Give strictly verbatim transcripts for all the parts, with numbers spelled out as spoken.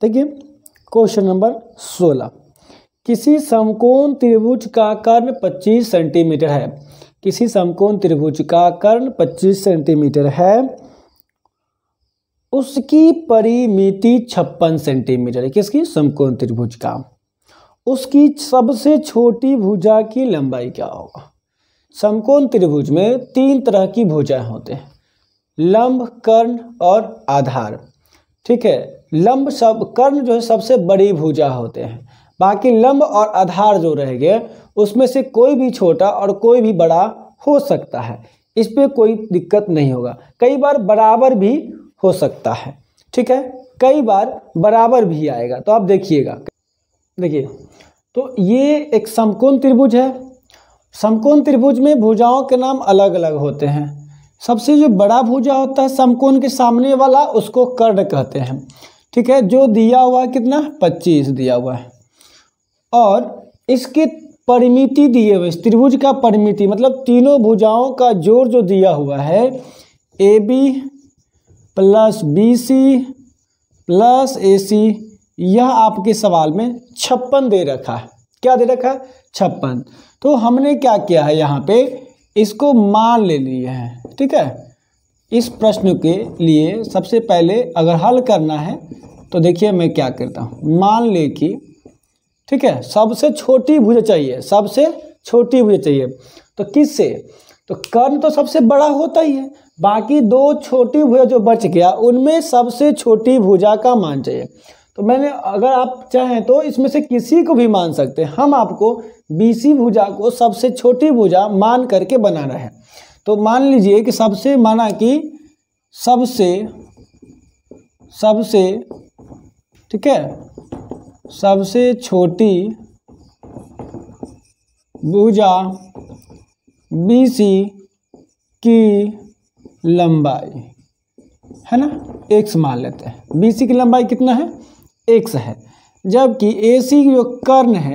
देखिए question number सोलह, किसी समकोण त्रिभुज का कर्ण पच्चीस सेंटीमीटर है। किसी समकोण त्रिभुज का कर्ण पच्चीस सेंटीमीटर है, उसकी परिमिति छप्पन सेंटीमीटर है। किसकी? समकोण त्रिभुज का। उसकी सबसे छोटी भुजा की लंबाई क्या होगा? समकोण त्रिभुज में तीन तरह की भुजाएं होते हैं, लंब, कर्ण और आधार। ठीक है, लंब सब कर्ण जो है सबसे बड़ी भुजा होते हैं, बाकी लंब और आधार जो रह गए उसमें से कोई भी छोटा और कोई भी बड़ा हो सकता है, इस पे कोई दिक्कत नहीं होगा। कई बार बराबर भी हो सकता है, ठीक है, कई बार बराबर भी आएगा। तो आप देखिएगा, देखिए तो ये एक समकोण त्रिभुज है। समकोण त्रिभुज में भुजाओं के नाम अलग अलग होते हैं। सबसे जो बड़ा भुजा होता है समकोण के सामने वाला, उसको कर्ण कहते हैं। ठीक है, जो दिया हुआ है कितना? पच्चीस दिया हुआ है, और इसके परिमिति दिए हुए, त्रिभुज का परिमिति मतलब तीनों भुजाओं का जोड़ जो दिया हुआ है, A B plus B C plus A C, यह आपके सवाल में छप्पन दे रखा है। क्या दे रखा है? छप्पन। तो हमने क्या किया है, यहाँ पे इसको मान ले लिए हैं। ठीक है, इस प्रश्न के लिए सबसे पहले अगर हल करना है तो देखिए मैं क्या करता हूँ, मान ले कि ठीक है सबसे छोटी भुजा चाहिए, सबसे छोटी भुजा चाहिए। तो किससे? तो कर्ण तो सबसे बड़ा होता ही है, बाकी दो छोटी भुजा जो बच गया उनमें सबसे छोटी भुजा का मान चाहिए। तो मैंने, अगर आप चाहें तो इसमें से किसी को भी मान सकते हैं। हम आपको बीसी भुजा को सबसे छोटी भुजा मान करके बना रहे हैं। तो मान लीजिए कि सबसे, माना कि सबसे सबसे ठीक है सबसे छोटी भुजा बीसी की लंबाई है ना, एक्स मान लेते हैं। बीसी की लंबाई कितना है? एक्स है। जबकि एसी जो कर्ण है,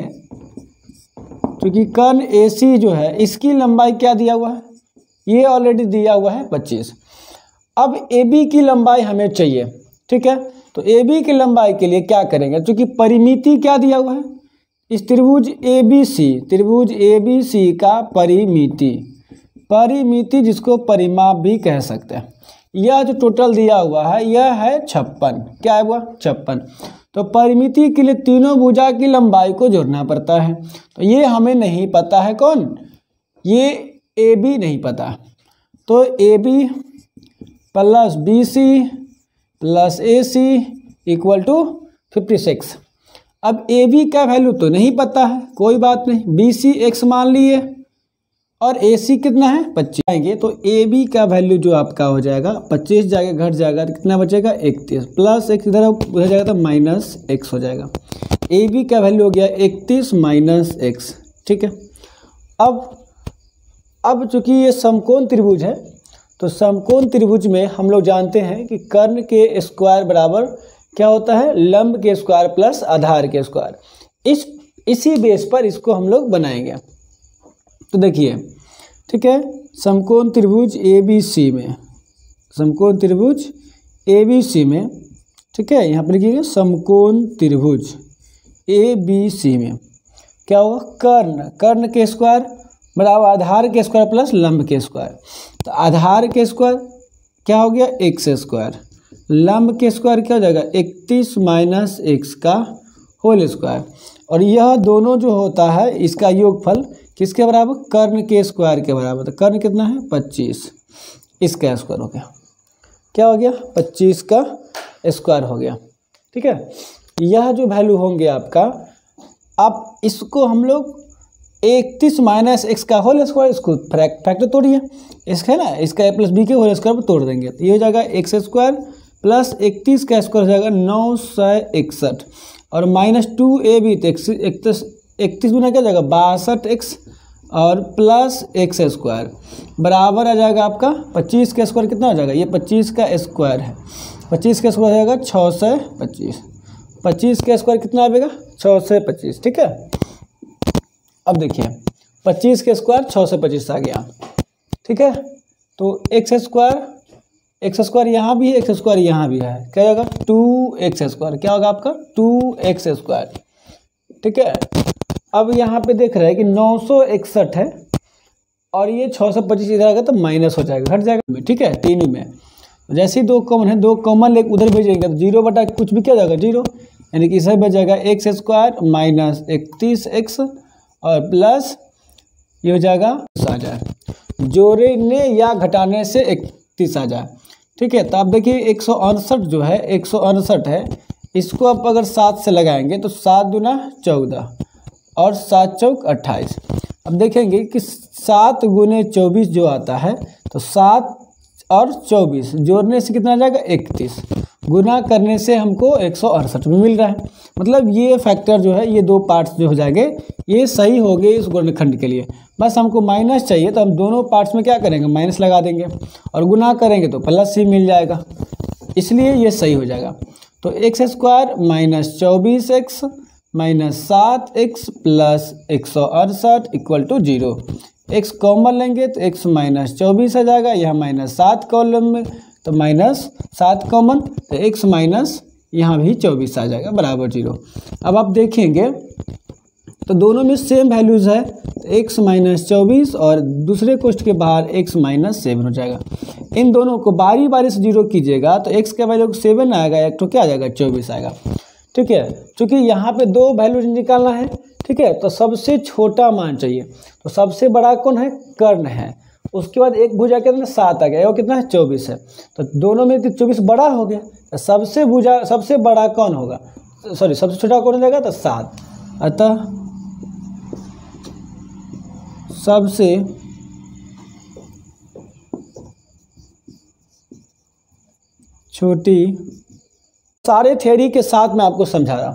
क्योंकि कर्ण एसी जो है इसकी लंबाई क्या दिया हुआ है? ये ऑलरेडी दिया हुआ है पच्चीस। अब एबी की लंबाई हमें चाहिए। ठीक है, तो एबी की लंबाई के लिए क्या करेंगे? क्योंकि परिमिति क्या दिया हुआ है इस त्रिभुज एबीसी, त्रिभुज एबीसी का परिमिति, परिमिति जिसको परिमाप भी कह सकते हैं, यह जो टोटल दिया हुआ है यह है छप्पन। क्या है हुआ? छप्पन। तो परिमिति के लिए तीनों भुजा की लंबाई को जोड़ना पड़ता है। तो ये हमें नहीं पता है, कौन? ये ए बी नहीं पता। तो A B plus B C plus A C equal to fifty six. अब ए बी का वैल्यू तो नहीं पता है, कोई बात नहीं, बी सी एक्स मान लिए और ए सी कितना है? पच्चीस आएंगे। तो ए बी का वैल्यू जो आपका हो जाएगा पच्चीस जाएगा, घट जाएगा तो कितना बचेगा? इकतीस प्लस एक्स इधर हो जाएगा तो माइनस एक्स हो जाएगा। ए बी का वैल्यू हो गया इकतीस माइनस एक्स। ठीक है, अब अब चूंकि ये समकोण त्रिभुज है, तो समकोण त्रिभुज में हम लोग जानते हैं कि कर्ण के स्क्वायर बराबर क्या होता है? लंब के स्क्वायर प्लस आधार के स्क्वायर। इस इसी बेस पर इसको हम लोग बनाएंगे। तो देखिए, ठीक है, समकोण त्रिभुज ए बी सी में, समकोण त्रिभुज ए बी सी में, ठीक है, यहाँ पर लिखिएगा समकोण त्रिभुज ए बी सी में क्या होगा? कर्ण, कर्ण के स्क्वायर बराबर आधार के स्क्वायर प्लस लंब के स्क्वायर। तो आधार के स्क्वायर क्या हो गया? एक्स स्क्वायर, लंब के स्क्वायर क्या हो जाएगा? इकतीस माइनस एक्स का होल स्क्वायर। और यह दोनों जो होता है इसका योगफल किसके बराबर? कर्ण के स्क्वायर के बराबर। तो कर्ण कितना है? पच्चीस, इसका स्क्वायर हो गया। क्या हो गया? पच्चीस का स्क्वायर हो गया। ठीक है, यह जो वैल्यू होंगे आपका, आप इसको हम लोग इकतीस माइनस एक्स का होल स्क्वायर, इसको फैक्टर तोड़िए, इसका है ना, इसका ए प्लस बी के होल स्क्वायर पर तोड़ देंगे तो ये हो जाएगा एक्स स्क्वायर प्लस इकतीस का स्क्वायर हो जाएगा नौ सौ इकसठ, और माइनस टू ए बी तो इकतीस इकतीस गुना क्या जाएगा? बासठ एक्स, और प्लस एक्स स्क्वायर बराबर आ जाएगा आपका पच्चीस का स्क्वायर कितना हो जाएगा? ये पच्चीस का स्क्वायर है, पच्चीस का स्क्वायर हो जाएगा छः सौ पच्चीस, पच्चीस का स्क्वायर कितना आएगा? छः सौ पच्चीस। ठीक है, अब देखिए पच्चीस के स्क्वायर छः सौ पच्चीस आ गया। ठीक है, तो एक्स स्क्वायर एक्स स्क्वायर यहाँ भी है, एक्स स्क्वायर यहाँ भी है, क्या होगा टू एक्स स्क्वायर, क्या होगा आपका टू एक्स स्क्वायर। ठीक है, अब यहाँ पे देख रहे हैं कि नौ सौ इकसठ है और ये छः सौ पच्चीस इधर आएगा तो माइनस हो जाएगा, घट जाएगा। ठीक है, तीन में जैसे ही दो कॉमन है, दो कॉमन लेके उधर भेजेंगे तो जीरो बटा कुछ भी क्या जाएगा जीरो, यानी कि इसे बच जाएगा एक्स स्क्वायर माइनस इकतीस एक्स और प्लस ये हो जाएगा आ जाए, जोड़ने या घटाने से इकतीस आ जाए। ठीक है, तो आप देखिए एक सौ अड़सठ जो है एक सौ अड़सठ है, इसको आप अगर सात से लगाएंगे तो सात दूना चौदह और सात चौक अट्ठाईस। अब देखेंगे कि सात गुने चौबीस जो आता है तो सात और चौबीस जोड़ने से कितना आ जाएगा इकतीस, गुना करने से हमको एक सौ अड़सठ में मिल रहा है। मतलब ये फैक्टर जो है ये दो पार्ट्स जो हो जाएंगे ये सही हो गए इस गुणनखंड के लिए। बस हमको माइनस चाहिए तो हम दोनों पार्ट्स में क्या करेंगे माइनस लगा देंगे और गुना करेंगे तो प्लस ही मिल जाएगा, इसलिए ये सही हो जाएगा। तो एक्स स्क्वायर माइनस चौबीस एक्स माइनस सात एक्स प्लस एक सौ अड़सठ equal to zero. X common लेंगे तो एक्स माइनस चौबीस आ जाएगा, यहाँ माइनस सात कॉलम में तो माइनस सात कॉमन तो एक्स माइनस यहाँ भी चौबीस आ जाएगा बराबर जीरो। अब आप देखेंगे तो दोनों में सेम वैल्यूज़ है, तो एक्स माइनस चौबीस और दूसरे कोष्ठ के बाहर एक्स माइनस सेवन हो जाएगा। इन दोनों को बारी बारी से जीरो कीजिएगा तो एक्स का वैल्यू सेवन आएगा, एक तो क्या आ जाएगा चौबीस आएगा। ठीक है, क्योंकि यहाँ पे दो वैल्यू निकालना है। ठीक है, तो सबसे छोटा मान चाहिए, तो सबसे बड़ा कौन है कर्ण है, उसके बाद एक भुजा कितना सात आ गया, वो कितना है चौबीस है, तो दोनों में चौबीस बड़ा हो गया, तो सबसे भुजा सबसे बड़ा कौन होगा, सॉरी सबसे छोटा कौन हो जाएगा तो सात। अतः सबसे छोटी, सारे थ्योरी के साथ मैं आपको समझा रहा।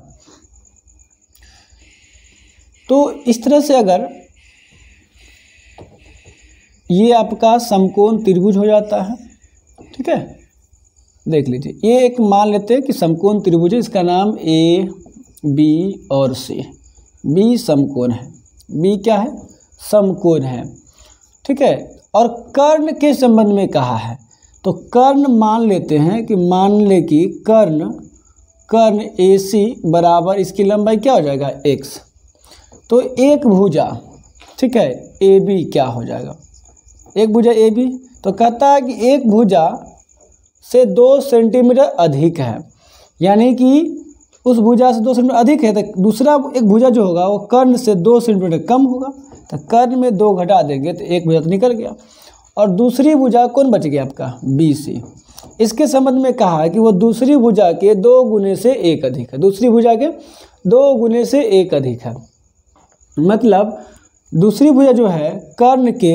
तो इस तरह से अगर ये आपका समकोण त्रिभुज हो जाता है। ठीक है, देख लीजिए ये एक मान लेते हैं कि समकोण त्रिभुज है, इसका नाम ए बी और सी। बी समकोण है, बी क्या है समकोण है। ठीक है, और कर्ण के संबंध में कहा है, तो कर्ण मान लेते हैं कि मान ले कि कर्ण कर्ण ए सी बराबर इसकी लंबाई क्या हो जाएगा एक्स। तो एक भुजा, ठीक है ए बी क्या हो जाएगा, एक भुजा ए बी, तो कहता है कि एक भुजा से दो सेंटीमीटर अधिक है, यानी कि उस भुजा से दो सेंटीमीटर अधिक है, तो दूसरा एक भुजा जो होगा वो कर्ण से दो सेंटीमीटर कम होगा, तो कर्ण में दो घटा देंगे तो एक भुजा तो निकल गया। और दूसरी भुजा कौन बच गया आपका बी सी। इसके संबंध में कहा है कि वो दूसरी भुजा के दो गुने से एक अधिक है, दूसरी भुजा के दो गुने से एक अधिक है, मतलब दूसरी भुजा जो है कर्ण के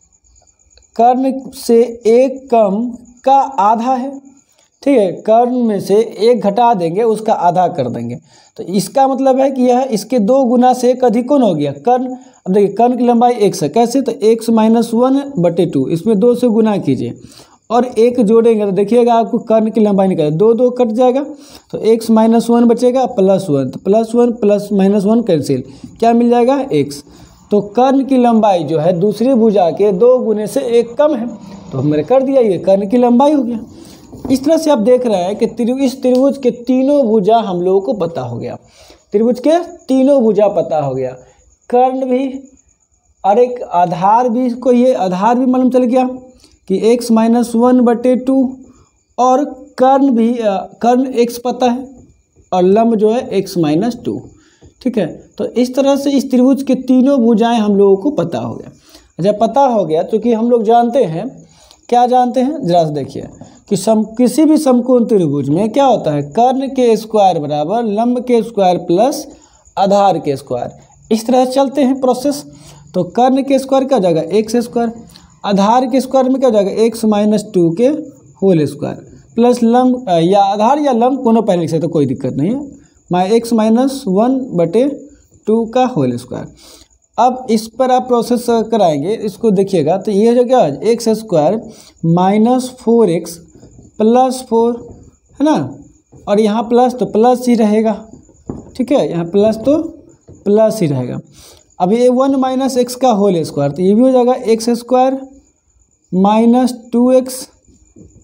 कर्ण से एक कम का आधा है। ठीक है, कर्ण में से एक घटा देंगे उसका आधा कर देंगे, तो इसका मतलब है कि यह इसके दो गुना से एक अधिक कौन हो गया कर्ण। अब देखिए कर्ण की लंबाई एक्स है, कैसे, तो एक्स माइनस वन बटे टू, इसमें दो से गुना कीजिए और एक जोड़ेंगे तो देखिएगा आपको कर्ण की लंबाई निकले, दो दो कट जाएगा तो एक्स माइनस वन बचेगा प्लस वन, तो plus one plus minus one cancel, क्या मिल जाएगा एक्स। तो कर्ण की लंबाई जो है दूसरी भुजा के दो गुने से एक कम है, तो हमने कर दिया ये कर्ण की लंबाई हो गया। इस तरह से आप देख रहे हैं कि त्रिभुज इस त्रिभुज के तीनों भुजा हम लोगों को पता हो गया, त्रिभुज के तीनों भुजा पता हो गया, कर्ण भी और एक आधार भी, इसको ये आधार भी मालूम चल गया कि x माइनस वन बटे टू, और कर्ण भी कर्ण x पता है और लंब जो है x माइनस टू। ठीक है, तो इस तरह से इस त्रिभुज के तीनों भुजाएं हम लोगों को पता हो गया। जब पता हो गया तो कि हम लोग जानते हैं, क्या जानते हैं जरा से देखिए कि सम किसी भी समकोण त्रिभुज में क्या होता है कर्ण के स्क्वायर बराबर लंब के स्क्वायर प्लस आधार के स्क्वायर, इस तरह चलते हैं प्रोसेस। तो कर्ण के स्क्वायर क्या हो जाएगा एक्स स्क्वायर, आधार के स्क्वायर में क्या हो जाएगा एक्स माइनस टू के होल स्क्वायर प्लस लंब या आधार या लंब दोनों पहले लिख सकते तो कोई दिक्कत नहीं है, माइ एक्स माइनस वन बटे टू का होल स्क्वायर। अब इस पर आप प्रोसेस कराएंगे, इसको देखिएगा तो ये जो क्या है X square minus four X plus four है ना, और यहाँ प्लस तो प्लस ही रहेगा। ठीक है, यहाँ प्लस तो प्लस ही रहेगा। अब ये वन माइनस एक्स का होल स्क्वायर, तो ये भी हो जाएगा X square minus two X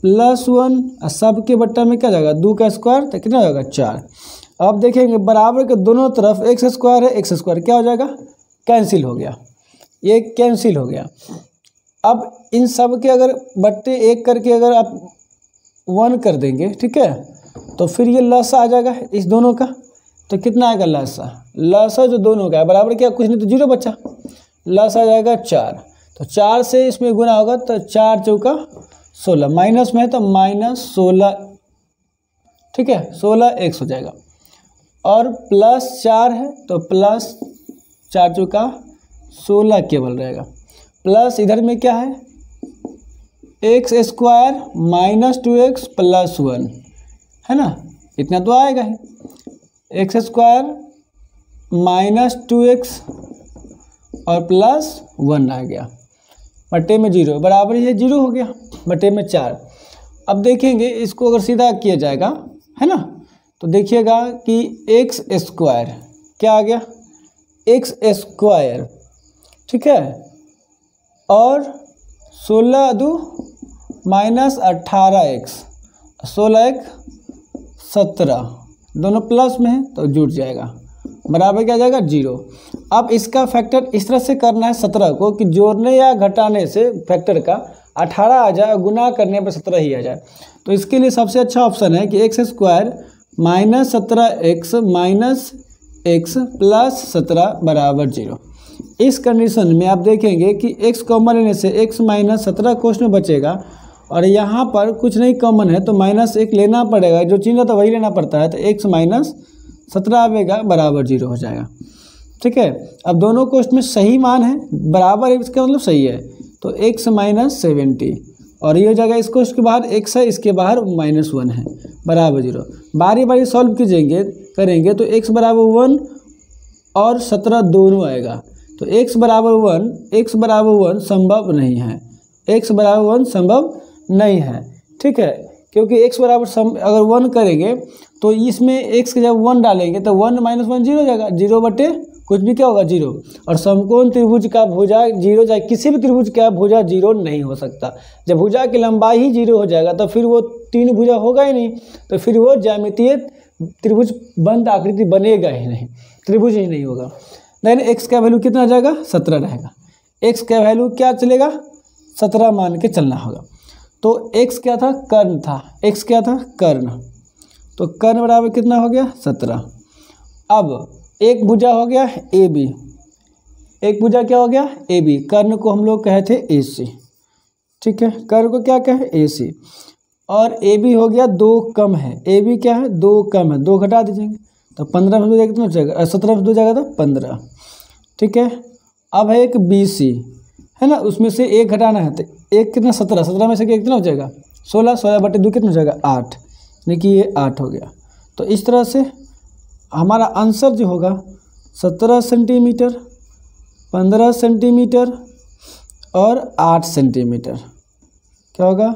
plus one, सब के बट्टा में क्या जाएगा, दो का स्क्वायर, तो कितना हो जाएगा चार। अब देखेंगे बराबर के दोनों तरफ एक्स स्क्वायर है, एक्स स्क्वायर क्या हो जाएगा, कैंसिल हो गया, ये कैंसिल हो गया। अब इन सब के अगर बट्टे एक करके अगर आप वन कर देंगे, ठीक है, तो फिर ये लसा आ जाएगा इस दोनों का, तो कितना आएगा लसा, लसा जो दोनों का है बराबर क्या, कुछ नहीं तो जीरो बचा, लसा आ जाएगा चार, तो चार से इसमें गुना होगा तो चार चौका सोलह, माइनस में है तो माइनस सोलह, ठीक है, सोलह एक्स हो जाएगा। और प्लस चार है तो प्लस चार चौका सोलह केवल रहेगा, प्लस इधर में क्या है X square minus two X plus one, है ना, इतना तो आएगा ही, X square minus two X और प्लस वन आ गया, बटे में जीरो, बराबर ये जीरो हो गया, बटे में चार। अब देखेंगे इसको अगर सीधा किया जाएगा, है ना, तो देखिएगा कि एक्स स्क्वायर क्या आ गया, एक्स स्क्वायर, ठीक है, और सोलह दो माइनस अट्ठारह एक्स, सोलह एक सत्रह, दोनों प्लस में है तो जुड़ जाएगा, बराबर क्या आ जाएगा जीरो। अब इसका फैक्टर इस तरह से करना है सत्रह को कि जोड़ने या घटाने से फैक्टर का अठारह आ जाए, गुना करने पर सत्रह ही आ जाए। तो इसके लिए सबसे अच्छा ऑप्शन है कि एक्स स्क्वायर माइनस सत्रह एक्स माइनस एक्स प्लस सत्रह बराबर जीरो। इस कंडीशन में आप देखेंगे कि एक्स कॉमन लेने से एक्स माइनस सत्रह क्वेश्चन में बचेगा, और यहाँ पर कुछ नहीं कॉमन है तो माइनस एक लेना पड़ेगा, जो चिन्ह तो वही लेना पड़ता है, तो एक्स माइनस सत्रह आएगा बराबर जीरो हो जाएगा, ठीक है। अब दोनों क्वेश्चन में सही मान है, बराबर है, इसका मतलब सही है, तो एक्स माइनस सेवेंटी, और ये हो जाएगा इस क्वेश्चन के बाहर एक्स है, इसके बाहर माइनस वन है, बराबर जीरो। बारी बारी सॉल्व कीजिएंगे करेंगे तो एक्स बराबर वन और सत्रह दोनों आएगा, तो एक्स बराबर वन, एक्स बराबर वन संभव नहीं है, एक्स बराबर वन संभव नहीं है, ठीक है, क्योंकि एक्स बराबर सम अगर वन करेंगे तो इसमें एक्स के जब वन डालेंगे तो वन माइनस वन जीरो हो जाएगा, जीरो बटे कुछ भी क्या होगा जीरो, और समकोण त्रिभुज का भुजा जीरो जाए, किसी भी त्रिभुज का भुजा जीरो नहीं हो सकता। जब भुजा की लंबाई ही जीरो हो जाएगा तो फिर वो तीन भुजा होगा ही नहीं, तो फिर वो ज्यामितीय त्रिभुज बंद आकृति बनेगा ही नहीं, त्रिभुज ही नहीं होगा। लेकिन एक्स का वैल्यू कितना आ जाएगा, सत्रह रहेगा, एक्स का वैल्यू क्या चलेगा, सत्रह मान के चलना होगा। तो एक्स क्या था, कर्ण था, एक्स क्या था, कर्ण, तो कर्ण बराबर कितना हो गया, सत्रह। अब एक भुजा हो गया ए बी, एक भुजा क्या हो गया ए बी, कर्ण को हम लोग कहे थे ए सी, ठीक है, कर्ण को क्या कहे ए सी, और ए बी हो गया दो कम है, ए बी क्या है दो कम है, दो घटा दीजिएंगे तो पंद्रह में दो जाएगा कितना हो जाएगा, सत्रह में दो जाएगा तो पंद्रह, ठीक है। अब है एक बी सी, है ना, उसमें से एक घटाना है, तो एक कितना सत्रह, सत्रह में से कितना हो जाएगा सोलह, सोलह बटे दो कितना हो जाएगा आठ, यानी कि ये आठ हो गया। तो इस तरह से हमारा आंसर जो होगा सत्रह सेंटीमीटर, पंद्रह सेंटीमीटर और आठ सेंटीमीटर, क्या होगा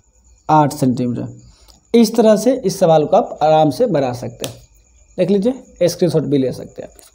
आठ सेंटीमीटर। इस तरह से इस सवाल को आप आराम से बना सकते हैं, देख लीजिए, स्क्रीनशॉट भी ले सकते हैं आप।